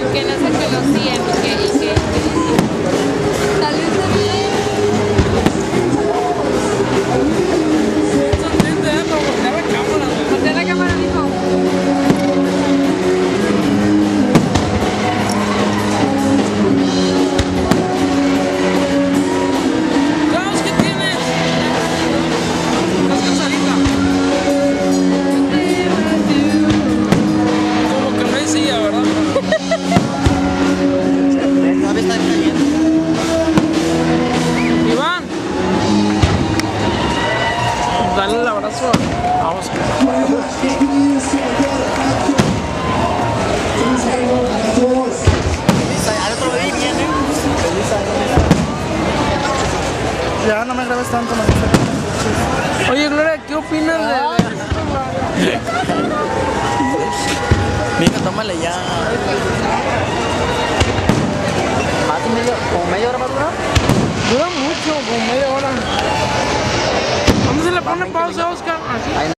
Que no se conocían y que salió voltea la cámara, mijo. Dale el abrazo a Oscar. Ya no me grabes tanto, man. Oye, Gloria, ¿qué opinas de...? Mira, tómale ya. ¿Como media hora va a durar? Dura mucho, como media hora. ¿Dónde se le pone pausa, Oscar? Aquí.